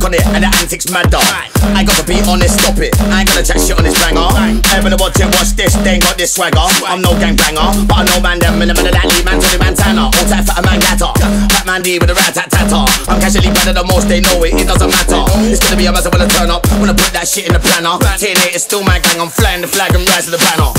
on it and the antics madder. I gotta be honest, stop it. I ain't gonna chat shit on this banger. Ever watch it, watch this, they ain't got this swagger. I'm no gang banger, but I know man them in the middle of that lead man, Tony Montana. All tight fat man gatter, fat man D with a rat tat tatter. I'm casually better than most, they know it, it doesn't matter. It's gonna be a massive when I turn up, when I put that shit in the planner. TNA is still my gang, I'm flying the flag and rise to the banner.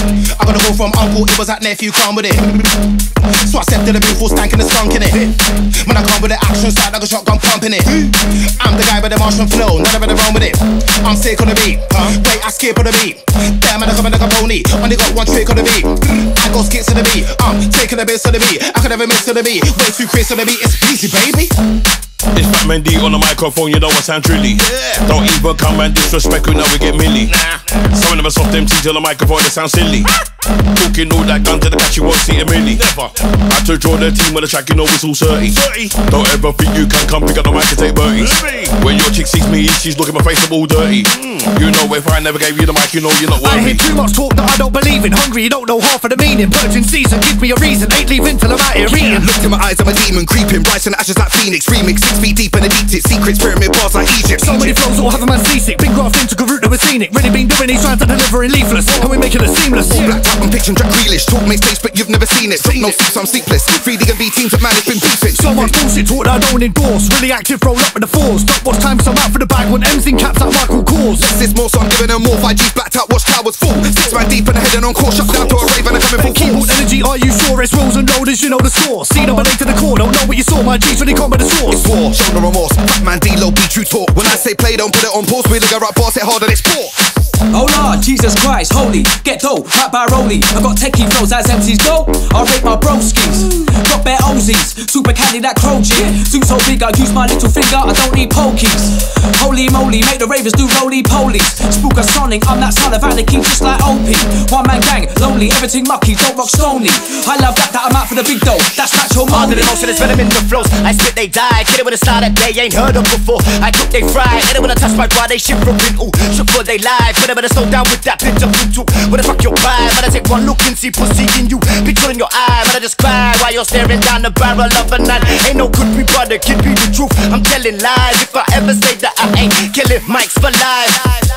I gotta go from uncle, it was that nephew, come with it. So I stepped to the booth, full stank and the skunk in it. When I come with the action side, like a shotgun pumping it. I'm the guy with the Martian flow, none of it wrong with it. I'm sick on the beat, wait, I skip on the beat. Damn, man, I come in like a pony, only got one trick on the beat. I go skits to the beat, taking the bits of the beat. I could never miss to the beat, way too crazy on the beat, it's easy, baby. It's Fat Man D on the microphone, you know I sound trilly. Don't even come and disrespect, we know we get milly. Some of them are soft MCs on the microphone, they sound silly. Talking all that gun to the catch, you won't see a milli. Never. Had to draw the team with the track, you know it's all 30. Don't ever think you can come pick up the mic and take birdies. When your chick sees me, she's looking my face, I'm all dirty. You know if I never gave you the mic, you know you're not worthy. I hear too much talk that I don't believe in. Hungry, you don't know half of the meaning. Purging season, give me a reason. Ain't leaving till I'm out here eating. Look in my eyes, I'm a demon creeping. Rising ashes like Phoenix. Remix 6 feet deep and a deep secrets. Pyramid bars like Egypt. So many flows, all have a man seasick. Been grafted into Garut, never seen it. Really been doing these trying to deliver in leafless. And we're making it seamless. All blacked out, I'm pitching Jack Grealish. Talk makes taste, but you've never seen it. No sleeps, I'm sleepless. 3D and B teams that man has been beefing. So much bullshit talk that I don't endorse. Really active, roll up with the fours. Don't watch time, so I'm out for the bag. When M's in caps like Michael Kors. Less is more, so I'm giving them more. 5G's blacked out, watch towers full. 6 man deep and a head and on course. Shut down to a rave and I'm coming full Keyboard force. energy, are you sure? It's rolls and loaders, you know the score. See double A to the core, don't know what you saw. My G's really come with the source. It's war, show no remorse. Fat Man D, low, be true talk. When I say play, don't put it on pause. We look at right boss, it harder, it's sport. Oh Lord, Jesus Christ, holy, get dough, right by Rolly. I got techie flows as MCs go, I rate my broskies. Got bare Ozies, super candy that crow G. Suit so big I use my little finger, I don't need pokies. Holy moly, make the ravers do roly polies. Spooker sonic, I'm that son of Anakin just like OP. One man gang, lonely, everything mucky, don't rock stony. I love that I'm out for the big dough, that's natural money. Under the motion, it's venom in the flows. I spit, they die, get it with a style that they ain't heard of before. I cook, they fry, hit it when I touch my bra, they shit from in. Ooh, shook for they live, better slow down with that pitch of you. What the fuck your vibe? Man, I take one look and see pussy in you. Picture in your eye, man, I just cry while you're staring down the barrel of a knife. Ain't no could be brother, kid be the truth. I'm telling lies if I ever say that I ain't killing mics for life.